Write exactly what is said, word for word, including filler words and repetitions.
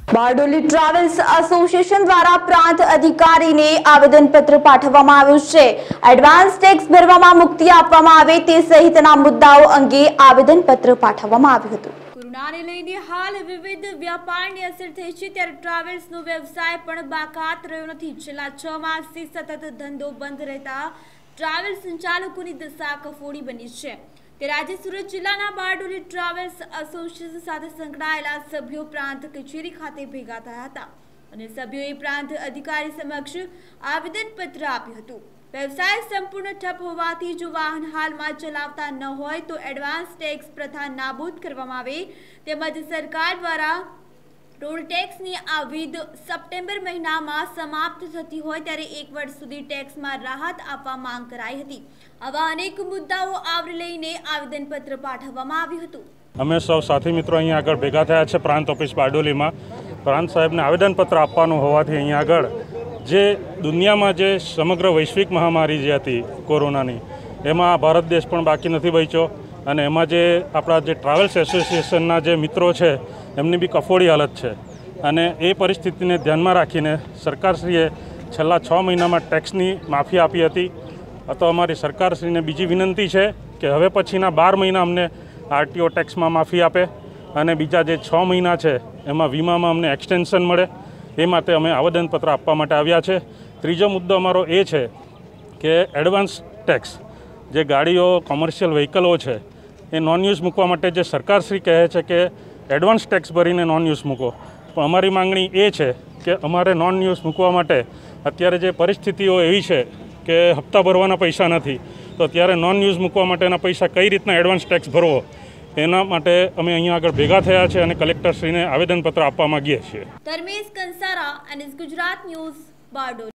Bardoli travels association દ્વારા પ્રાંત અધિકારીને આવેદનપત્ર પાઠવવામાં આવ્યું છે। એડવાન્સ ટેક્સ ભરવામાં મુક્તિ આપવામાં આવે તે સહિતના મુદ્દાઓ અંગે આવેદનપત્ર પાઠવવામાં આવ્યું હતું। કોરોનાને લઈને હાલ વિવિધ વ્યાપારની અસર થઈ છે, ત્યારે ટ્રાવેલ્સનો વ્યવસાય પણ બાકાત રહ્યો નથી। છેલ્લા છ માસથી સતત ધંધો બંધ રહેતા ટ્રાવેલ સંચાલકોની દશા કફોડી બની છે। ત્યારે આજે સુરત જિલ્લાના બારડોલી ટ્રાવેલ્સ એસોસિએશન સાથે સંકળાયેલા સભ્યો પ્રાંત કચેરી ખાતે ભેગા થયા હતા અને સભ્યોએ પ્રાંત અધિકારી સમક્ષ આવેદનપત્ર આપ્યું હતું। વ્યવસાય સંપૂર્ણ ઠપ હોવાથી જો વાહન હાલમાં ચલાવતા ન હોય તો એડવાન્સ ટેક્સ પ્રથા નાબૂદ કરવામાં આવે, તેમજ સરકાર દ્વારા ટોલ ટેક્સની અવધિ સપ્ટેમ્બર મહિનામાં સમાપ્ત થતી હોય ત્યારે એક વર્ષ સુધી ટેક્સમાં રાહત આપવા માંગ કરાઈ હતી। આવા અનેક મુદ્દાઓ આવરી લઈને આવેદનપત્ર પાઠવવામાં આવ્યું હતું। અમે સૌ સાથી મિત્રો અહીંયા આગળ ભેગા થયા છે પ્રાંત ઓફિસ બારડોલીમાં। પ્રાંત સાહેબને આવેદનપત્ર આપવાનું હોવાથી અહીંયા આગળ જે દુનિયામાં જે સમગ્ર વૈશ્વિક મહામારી જે હતી કોરોનાની, એમાં ભારત દેશ પણ બાકી નથી બચ્યો અને એમાં જે આપણા જે ટ્રાવેલ્સ એસોસિએશનના જે મિત્રો છે એમની બી કફોડી હાલત છે અને એ પરિસ્થિતિને ધ્યાનમાં રાખીને સરકારશ્રીએ છેલ્લા છ મહિનામાં ટેક્સની માફી આપી હતી। તો અમારી સરકારશ્રીને બીજી વિનંતી છે કે હવે પછીના બાર મહિના અમને આરટીઓ ટેક્સમાં માફી આપે અને બીજા જે છ મહિના છે એમાં વીમામાં અમને એક્સટેન્શન મળે, એ માટે અમે આવેદનપત્ર આપવા માટે આવ્યા છે। ત્રીજો મુદ્દો અમારો એ છે કે એડવાન્સ ટેક્સ જે ગાડીઓ કોમર્શિયલ વ્હીકલો છે એ નોન યુઝ મૂકવા માટે જે સરકારશ્રી કહે છે કે એડવાન્સ ટેક્સ ભરીને નોન યુઝ મૂકો, પણ અમારી માંગણી એ છે કે અમારે નોન યુઝ મૂકવા માટે અત્યારે જે પરિસ્થિતિઓ એવી છે કે હપ્તા ભરવાના પૈસા નથી, તો અત્યારે નોન યુઝ મૂકવા માટેના પૈસા કઈ રીતના એડવાન્સ ટેક્સ ભરવો એના માટે અમે અહીંયા આગળ ભેગા થયા છે અને કલેક્ટરશ્રીને આવેદનપત્ર આપવા માંગીએ છીએ। ધર્મેશ કંસારા અને ગુજરાત ન્યૂઝ બારડોલી।